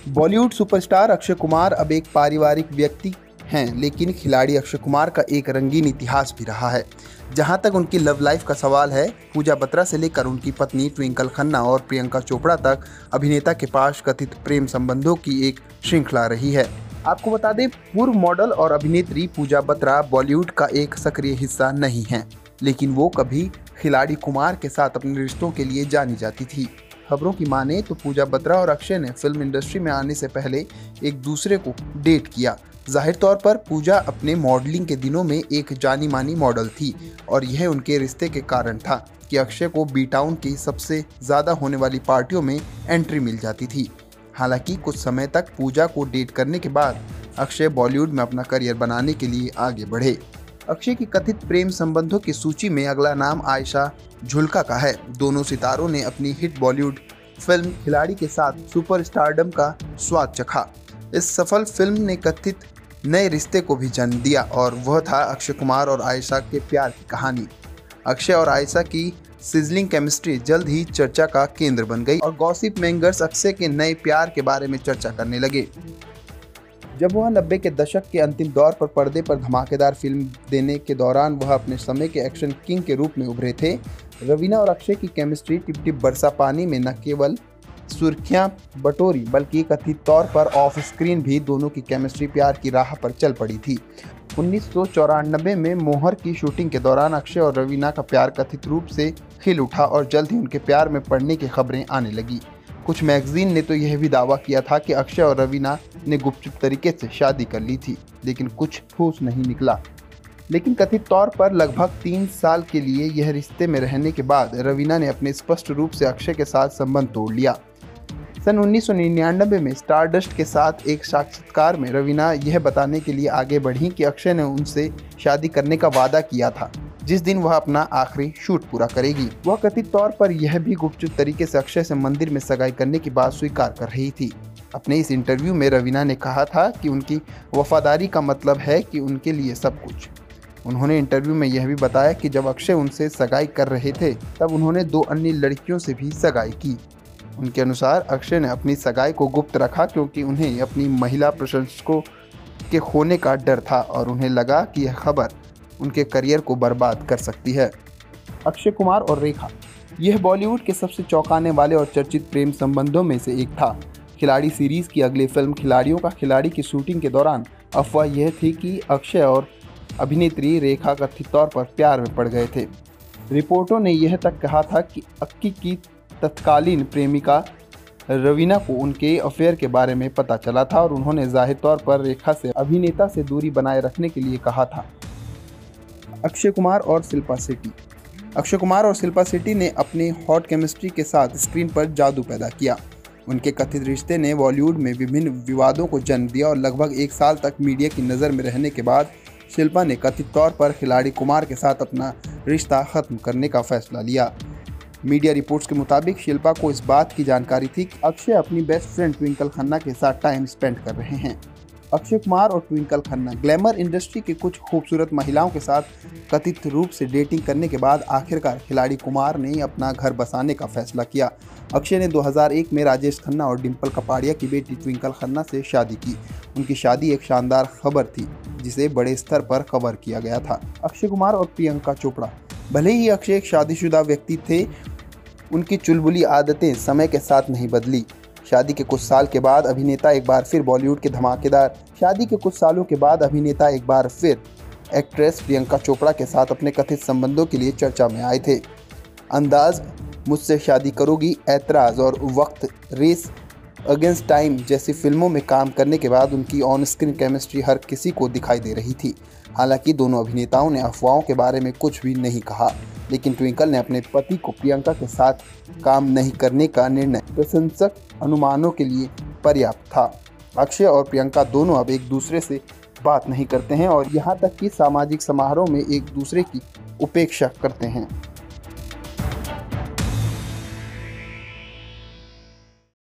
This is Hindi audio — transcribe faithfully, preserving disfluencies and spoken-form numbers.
बॉलीवुड सुपरस्टार अक्षय कुमार अब एक पारिवारिक व्यक्ति हैं, लेकिन खिलाड़ी अक्षय कुमार का एक रंगीन इतिहास भी रहा है। जहां तक उनकी लव लाइफ का सवाल है, पूजा बत्रा से लेकर उनकी पत्नी ट्विंकल खन्ना और प्रियंका चोपड़ा तक अभिनेता के पास कथित प्रेम संबंधों की एक श्रृंखला रही है। आपको बता दें, पूर्व मॉडल और अभिनेत्री पूजा बत्रा बॉलीवुड का एक सक्रिय हिस्सा नहीं है, लेकिन वो कभी खिलाड़ी कुमार के साथ अपने रिश्तों के लिए जानी जाती थी। खबरों की माने तो पूजा बत्रा और अक्षय ने फिल्म इंडस्ट्री में आने से पहले एक दूसरे को डेट किया। जाहिर तौर पर पूजा अपने मॉडलिंग के दिनों में एक जानी मानी मॉडल थी और यह उनके रिश्ते के कारण था कि अक्षय को बी टाउन की सबसे ज़्यादा होने वाली पार्टियों में एंट्री मिल जाती थी। हालांकि कुछ समय तक पूजा को डेट करने के बाद अक्षय बॉलीवुड में अपना करियर बनाने के लिए आगे बढ़े। अक्षय की कथित प्रेम संबंधों की सूची में अगला नाम आयशा झुल्का का है। दोनों सितारों ने अपनी हिट बॉलीवुड फिल्म खिलाड़ी के साथ सुपरस्टारडम का स्वाद चखा। इस सफल फिल्म ने कथित नए रिश्ते को भी जन्म दिया और वह था अक्षय कुमार और आयशा के प्यार की कहानी। अक्षय और आयशा की सिजलिंग केमिस्ट्री जल्द ही चर्चा का केंद्र बन गई और गॉसिप मेंगर्स अक्षय के नए प्यार के बारे में चर्चा करने लगे। जब वह नब्बे के दशक के अंतिम दौर पर पर्दे पर धमाकेदार फिल्म देने के दौरान वह अपने समय के एक्शन किंग के रूप में उभरे थे। रवीना और अक्षय की केमिस्ट्री टिप टिप बरसा पानी में न केवल सुर्खियां बटोरी, बल्कि कथित तौर पर ऑफ स्क्रीन भी दोनों की केमिस्ट्री प्यार की राह पर चल पड़ी थी। उन्नीस सौ चौरानबे में मोहर की शूटिंग के दौरान अक्षय और रवीना का प्यार कथित रूप से खिल उठा और जल्द ही उनके प्यार में पड़ने की खबरें आने लगी। कुछ मैगजीन ने तो यह भी दावा किया था कि अक्षय और रवीना ने गुपचुप तरीके से शादी कर ली थी, लेकिन कुछ ठोस नहीं निकला। लेकिन कथित तौर पर लगभग तीन साल के लिए यह रिश्ते में रहने के बाद रवीना ने अपने स्पष्ट रूप से अक्षय के साथ संबंध तोड़ लिया। सन उन्नीस सौ निन्यानवे में स्टारडस्ट के साथ एक साक्षात्कार में रवीना यह बताने के लिए आगे बढ़ी कि अक्षय ने उनसे शादी करने का वादा किया था जिस दिन वह अपना आखिरी शूट पूरा करेगी। वह कथित तौर पर यह भी गुपचुप तरीके से अक्षय से मंदिर में सगाई करने की बात स्वीकार कर रही थी। अपने इस इंटरव्यू में रवीना ने कहा था कि उनकी वफादारी का मतलब है कि उनके लिए सब कुछ। उन्होंने इंटरव्यू में यह भी बताया कि जब अक्षय उनसे सगाई कर रहे थे तब उन्होंने दो अन्य लड़कियों से भी सगाई की। उनके अनुसार अक्षय ने अपनी सगाई को गुप्त रखा क्योंकि उन्हें अपनी महिला प्रशंसकों के खोने का डर था और उन्हें लगा कि यह खबर उनके करियर को बर्बाद कर सकती है। अक्षय कुमार और रेखा, यह बॉलीवुड के सबसे चौंकाने वाले और चर्चित प्रेम संबंधों में से एक था। खिलाड़ी सीरीज की अगली फिल्म खिलाड़ियों का खिलाड़ी की शूटिंग के दौरान अफवाह यह थी कि अक्षय और अभिनेत्री रेखा कथित तौर पर प्यार में पड़ गए थे। रिपोर्टों ने यह तक कहा था कि अक्की की तत्कालीन प्रेमिका रवीना को उनके अफेयर के बारे में पता चला था और उन्होंने जाहिर तौर पर रेखा से अभिनेता से दूरी बनाए रखने के लिए कहा था। अक्षय कुमार और शिल्पा शेट्टी, अक्षय कुमार और शिल्पा शेट्टी ने अपनी हॉट केमिस्ट्री के साथ स्क्रीन पर जादू पैदा किया। उनके कथित रिश्ते ने बॉलीवुड में विभिन्न विवादों को जन्म दिया और लगभग एक साल तक मीडिया की नज़र में रहने के बाद शिल्पा ने कथित तौर पर खिलाड़ी कुमार के साथ अपना रिश्ता खत्म करने का फैसला लिया। मीडिया रिपोर्ट्स के मुताबिक शिल्पा को इस बात की जानकारी थी कि अक्षय अपनी बेस्ट फ्रेंड ट्विंकल खन्ना के साथ टाइम स्पेंड कर रहे हैं। अक्षय कुमार और ट्विंकल खन्ना ग्लैमर इंडस्ट्री के कुछ खूबसूरत महिलाओं के साथ कथित रूप से डेटिंग करने के बाद आखिरकार खिलाड़ी कुमार ने अपना घर बसाने का फैसला किया। अक्षय ने दो हज़ार एक में राजेश खन्ना और डिंपल कपाड़िया की बेटी ट्विंकल खन्ना से शादी की। उनकी शादी एक शानदार खबर थी जिसे बड़े स्तर पर कवर किया गया था। अक्षय कुमार और प्रियंका चोपड़ा, भले ही अक्षय एक शादीशुदा व्यक्ति थे, उनकी चुलबुली आदतें समय के साथ नहीं बदली। शादी के कुछ साल के बाद अभिनेता एक बार फिर बॉलीवुड के धमाकेदार शादी के कुछ सालों के बाद अभिनेता एक बार फिर एक्ट्रेस प्रियंका चोपड़ा के साथ अपने कथित संबंधों के लिए चर्चा में आए थे। अंदाज, मुझसे शादी करोगी, ऐतराज़ और वक्त, रेस अगेंस्ट टाइम जैसी फिल्मों में काम करने के बाद उनकी ऑन स्क्रीन केमिस्ट्री हर किसी को दिखाई दे रही थी। हालांकि दोनों अभिनेताओं ने अफवाहों के बारे में कुछ भी नहीं कहा, लेकिन ट्विंकल ने अपने पति को प्रियंका के साथ काम नहीं करने का निर्णय प्रशंसक अनुमानों के लिए पर्याप्त था। अक्षय और प्रियंका दोनों अब एक दूसरे से बात नहीं करते हैं और यहाँ तक कि सामाजिक समारोह में एक दूसरे की उपेक्षा करते हैं।